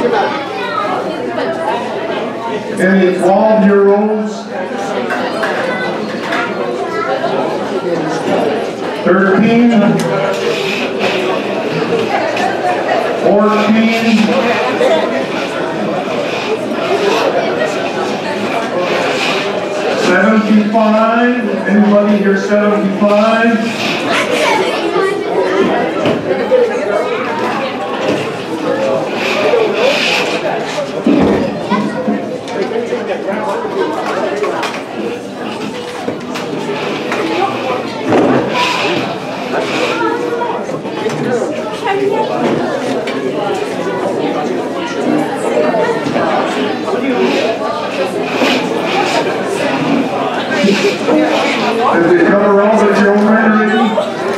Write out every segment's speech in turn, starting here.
Any 12-year-olds? 13, 14, 75. Anybody here 75? Did they cover all the children already?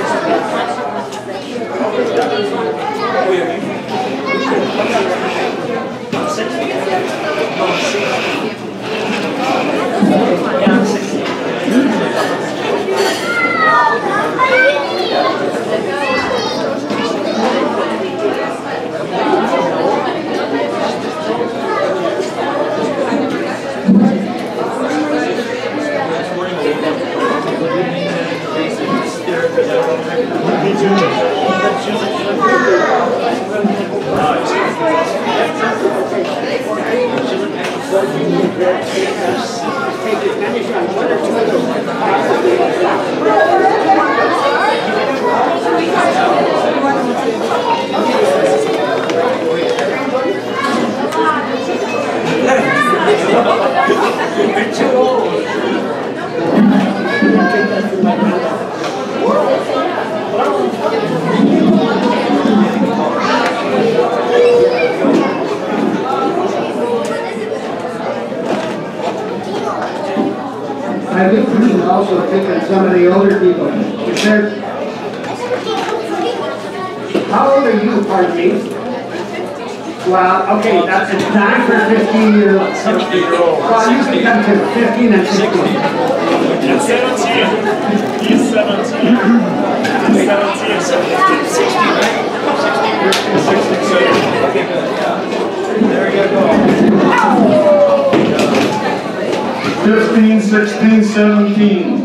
I think we should also pick on some of the older people. How old are you, pardon me? Well, okay, that's a time for 15-year-olds. 60-year-old. Well, you can come to 15 and 16. And 17. He's 17. 17, 17, 60, right? 60, 60, okay, good, yeah. There you go. 15, 16, 17.